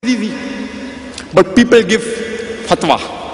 easy. But people give fatwa.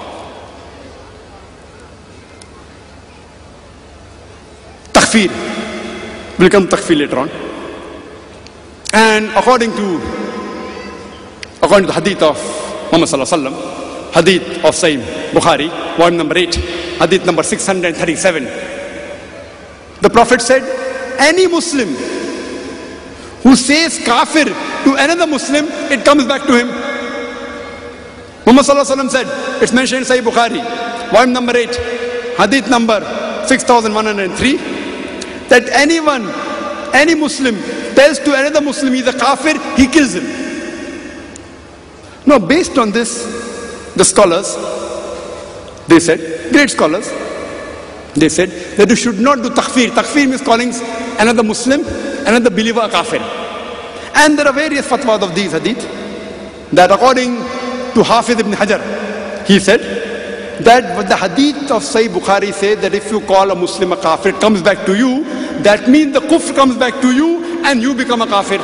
Takfir. We'll come to takfir later on. And according to the hadith of Muhammad sallallahu alaihi wasallam, hadith of Sahih Bukhari, volume number 8, hadith number 637, the Prophet said, any Muslim who says kafir to another Muslim, it comes back to him. Muhammad sallallahu alaihi wasallam said, it's mentioned in Sahih Bukhari, volume number 8, hadith number 6103, that any Muslim tells to another Muslim he's a kafir, he kills him. Now, based on this, the scholars, they said, great scholars, they said that you should not do takfir. Takfir means calling another Muslim, another believer a kafir. And there are various fatwas of these hadith, that according to Hafiz ibn Hajar, he said that what the hadith of Sahih Bukhari said that if you call a Muslim a kafir, it comes back to you. That means the kufr comes back to you and you become a kafir.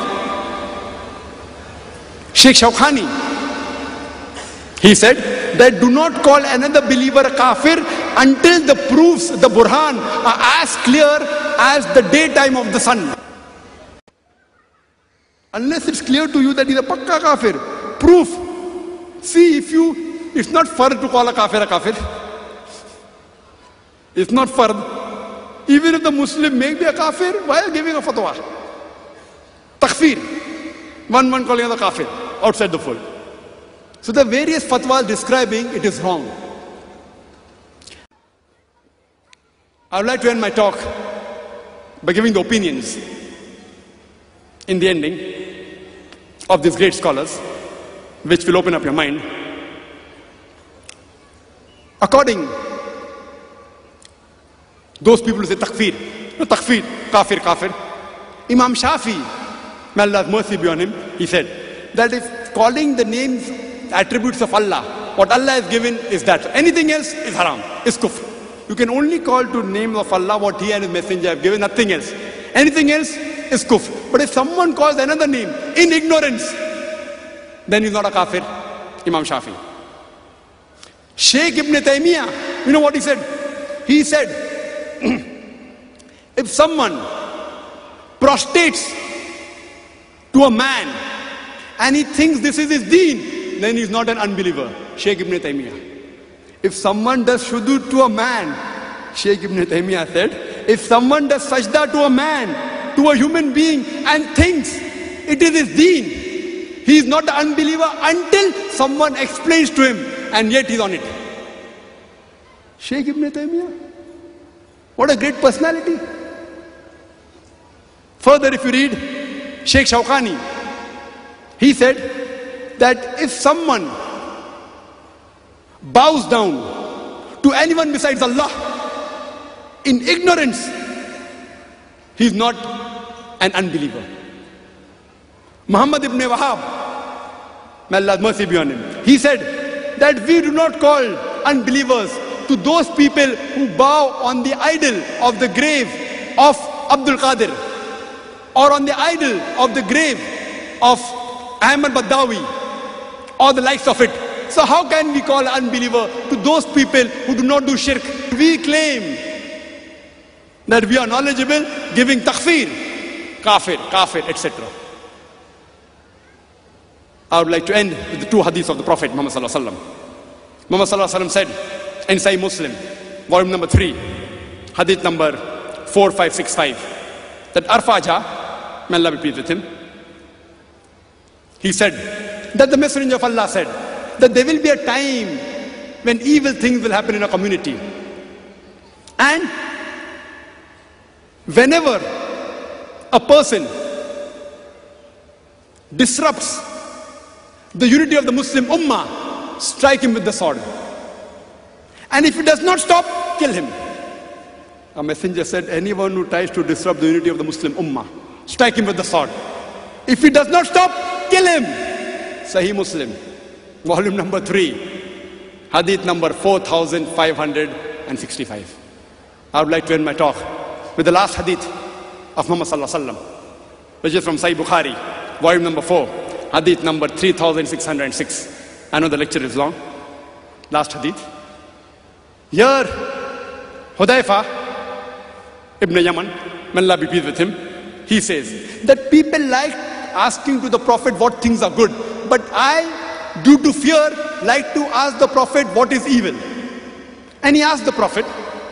Sheikh Shawkhani, he said that do not call another believer a kafir until the proofs, the burhan, are as clear as the daytime of the sun. Unless it's clear to you that he's a pakka kafir. Proof. See, it's not fard to call a kafir. It's not fard. Even if the Muslim may be a kafir while giving a fatwa. Takfir. One calling the kafir outside the fold. So the various fatwas describing it is wrong. I would like to end my talk by giving the opinions in the ending of these great scholars, which will open up your mind. According those people who say takfir, no takfir, kafir. Imam Shafi, may Allah's mercy be on him, he said that if calling the names, attributes of Allah, what Allah has given is that. Anything else is haram, is kufr. You can only call to name of Allah what He and His Messenger have given, nothing else. Anything else is kufr. But if someone calls another name in ignorance, then he's not a kafir. Imam Shafi. Shaykh Ibn Taymiyyah, you know what he said? He said, if someone prostrates to a man and he thinks this is his deen, then he's not an unbeliever. Shaykh Ibn Taymiyyah. If someone does shudu to a man, Shaykh Ibn Taymiyyah said, if someone does sajda to a man, to a human being, and thinks it is his deen, he is not an unbeliever until someone explains to him, and yet he's on it. Shaykh Ibn Taymiyyah. What a great personality. Further, if you read Sheikh Shawkhani, he said that if someone bows down to anyone besides Allah in ignorance, he is not an unbeliever. Muhammad ibn Wahab, may Allah's mercy be on him, he said that we do not call unbelievers to those people who bow on the idol of the grave of Abdul Qadir, or on the idol of the grave of Ahmad Badawi, or the likes of it. So how can we call unbeliever to those people who do not do shirk? We claim that we are knowledgeable, giving takfir, kafir, etc. I would like to end with the two hadiths of the Prophet Muhammad sallallahu alaihi wasallam. Muhammad sallallahu alaihi wasallam said in Sahih Muslim, volume number 3, hadith number 4565, that Arfaja, may Allah be pleased with him, he said that the Messenger of Allah said that there will be a time when evil things will happen in a community, and whenever a person disrupts the unity of the Muslim Ummah, strike him with the sword. And if he does not stop, kill him. A messenger said, anyone who tries to disrupt the unity of the Muslim Ummah, strike him with the sword. If he does not stop, kill him. Sahih Muslim, volume number 3, hadith number 4565. I would like to end my talk with the last hadith of Muhammad sallallahu alaihi wasallam, which is from Sahih Bukhari, volume number 4, Hadith number 3606. I know the lecture is long. Last hadith. Here, Hudayfa ibn Yaman, may Allah be pleased with him, he says that people like asking to the Prophet what things are good, but I, due to fear, like to ask the Prophet what is evil. And he asked the Prophet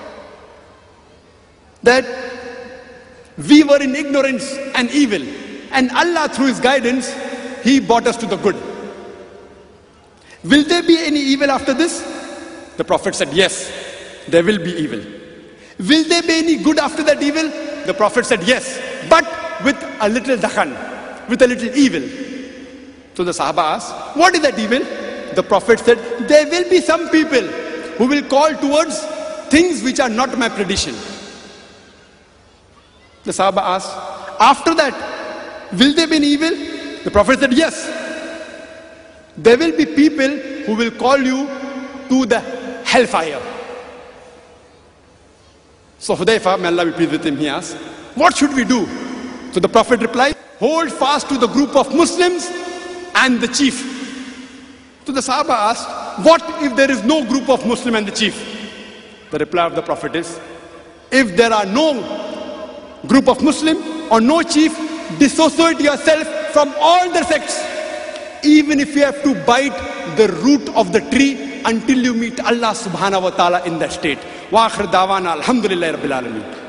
that we were in ignorance and evil, and Allah through his guidance, he brought us to the good. Will there be any evil after this? The Prophet said, yes, there will be evil. Will there be any good after that evil? The Prophet said, yes, but with a little dakhan, with a little evil. So the Sahaba asked, what is that evil? The Prophet said, there will be some people who will call towards things which are not my tradition. The Sahaba asked, after that, will there be an evil? The Prophet said, yes. There will be people who will call you to the hellfire. So Hudayfa, may Allah be pleased with him, he asked, what should we do? So the Prophet replied, hold fast to the group of Muslims and the chief. So the Sahaba asked, what if there is no group of Muslim and the chief? The reply of the Prophet is, if there are no group of Muslim or no chief, dissociate yourself from all the sects, even if you have to bite the root of the tree until you meet Allah subhanahu wa ta'ala in that state. Wa akhir dawana alhamdulillahi rabbil alameen.